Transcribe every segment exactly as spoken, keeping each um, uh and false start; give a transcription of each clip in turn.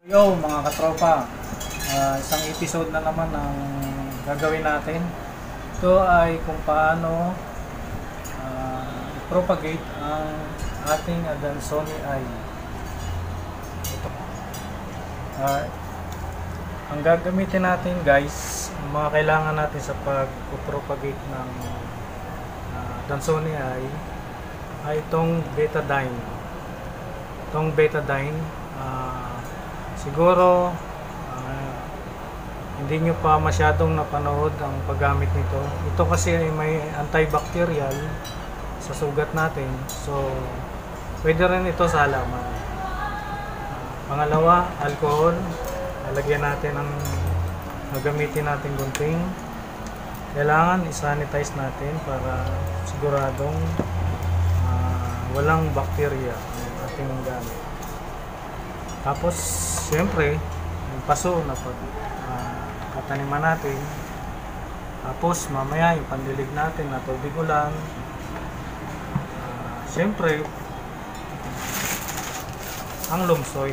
Yo mga katropa, uh, isang episode na naman ang gagawin natin. Ito ay kung paano uh, propagate ang ating Adansonii ay. Uh, ang gagamitin natin guys, ang mga kailangan natin sa pag-propagate ng uh, Adansonii ay ay itong betadine. Itong betadine uh, siguro uh, hindi nyo pa masyadong napanood ang paggamit nito. Ito kasi ay may antibacterial sa sugat natin, so pwede rin ito sa halaman. Uh, pangalawa, alcohol. Lalagyan natin ang gagamitin natin gunting. Kailangan i-sanitize natin para siguradong uh, walang bakterya ang ating gamit. Tapos siyempre yung paso na pag uh, kataniman natin. Tapos mamaya yung pandilig natin na tubig ulan. Uh, siyempre ang loam soil.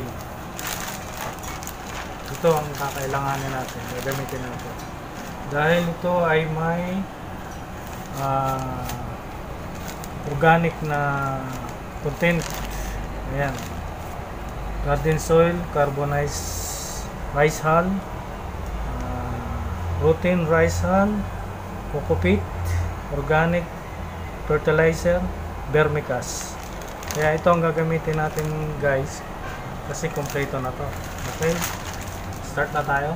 Ito ang kakailanganin natin, gagamitin natin. Dahil ito ay may uh, organic na content. Ayan. Garden soil, carbonized rice hull, uh, routine rice hull, coco peat, organic fertilizer, vermicast. Kaya ito ang gagamitin natin guys, kasi kompleto na to. Okay, start na tayo.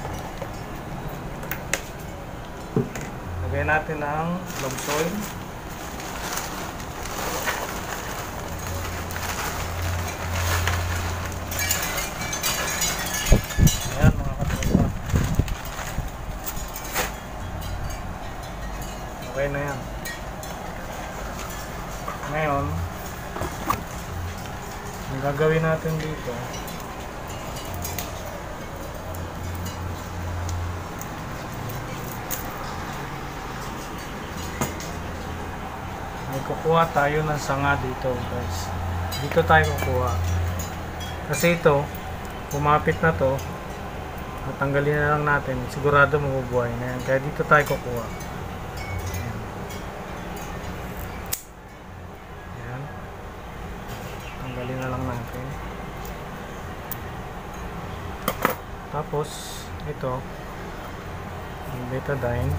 Lagay natin ang loam soil. Okay na yan. Ngayon, ang gagawin natin dito, may kukuha tayo ng sanga dito guys. Dito tayo kukuha. Kasi ito, kumapit na to, natanggalin na lang natin, sigurado mabubuhay na yan. Kaya dito tayo kukuha. Tanggalin na lang natin. Tapos ito yung betadine.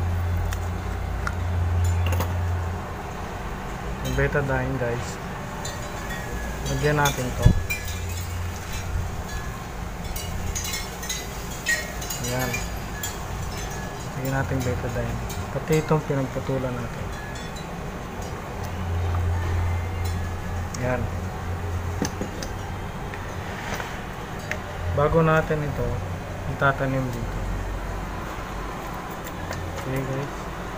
Yung betadine guys, lagyan natin to. Ayan, lagyan natin betadine, pati itong pinagputulan natin. Ayan. Bago natin ito itatanim dito. Okay guys,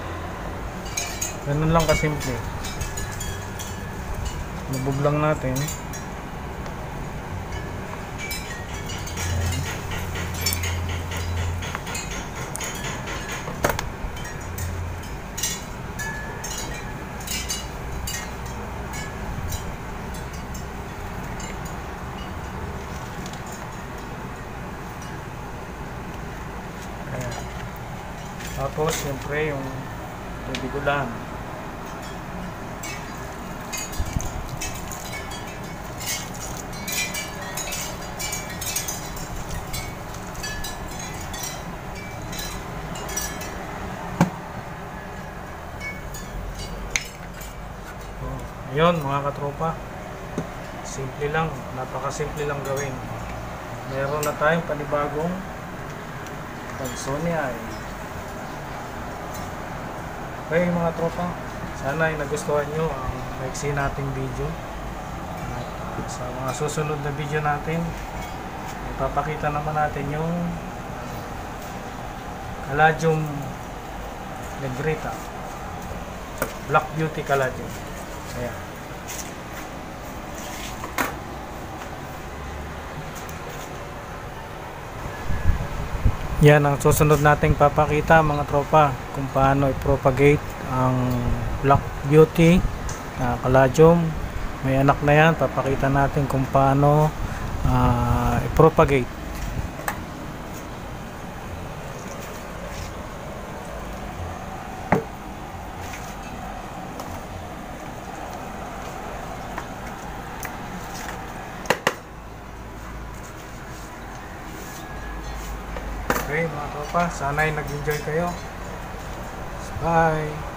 ganun lang kasimple. Lubog lang natin. Tapos siyempre yung tubig ulan. So, ayun mga katropa, simple lang, napakasimple lang gawin. Meron na tayong panibagong Adansonii ay. Okay mga tropa, sana ay nagustuhan nyo ang maiksi nating video. At uh, sa mga susunod na video natin, ipapakita naman natin yung Caladium negrita, Black Beauty Caladium. Ayan. Yan ang susunod nating papakita mga tropa, kung paano i-propagate ang Black Beauty uh, Caladium. May anak na yan, papakita natin kung paano uh, i-propagate Okay mga tropa, sana'y nag-enjoy kayo. Bye!